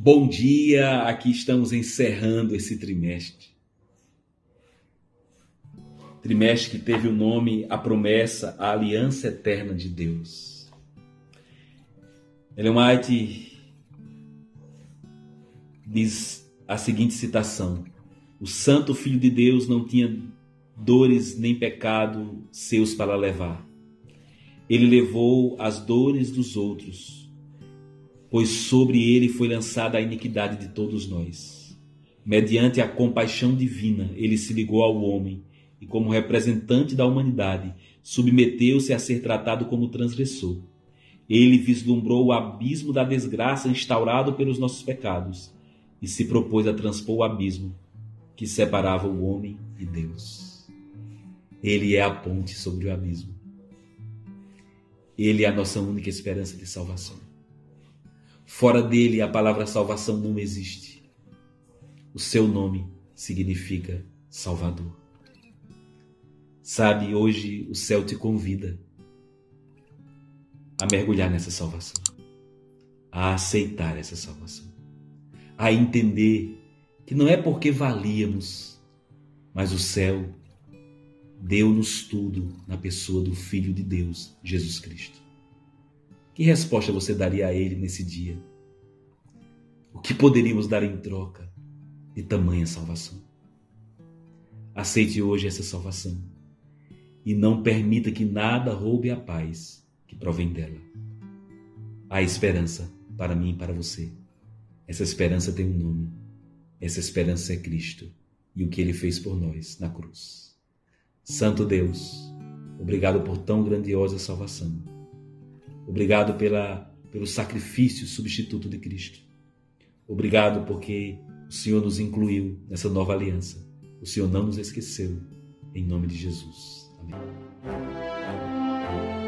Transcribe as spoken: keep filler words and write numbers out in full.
Bom dia, aqui estamos encerrando esse trimestre. Trimestre que teve o nome, a promessa, a aliança eterna de Deus. Ellen White diz a seguinte citação: o Santo Filho de Deus não tinha dores nem pecado seus para levar. Ele levou as dores dos outros, pois sobre ele foi lançada a iniquidade de todos nós. Mediante a compaixão divina, ele se ligou ao homem e, como representante da humanidade, submeteu-se a ser tratado como transgressor. Ele vislumbrou o abismo da desgraça instaurado pelos nossos pecados e se propôs a transpor o abismo que separava o homem e Deus. Ele é a ponte sobre o abismo. Ele é a nossa única esperança de salvação. Fora dele, a palavra salvação não existe. O seu nome significa Salvador. Sabe, hoje o céu te convida a mergulhar nessa salvação, a aceitar essa salvação, a entender que não é porque valíamos, mas o céu deu-nos tudo na pessoa do Filho de Deus, Jesus Cristo. Que resposta você daria a Ele nesse dia? O que poderíamos dar em troca de tamanha salvação? Aceite hoje essa salvação e não permita que nada roube a paz que provém dela. Há esperança para mim e para você. Essa esperança tem um nome. Essa esperança é Cristo e o que Ele fez por nós na cruz. Santo Deus, obrigado por tão grandiosa salvação. Obrigado pela, pelo sacrifício substituto de Cristo. Obrigado porque o Senhor nos incluiu nessa nova aliança. O Senhor não nos esqueceu. Em nome de Jesus. Amém.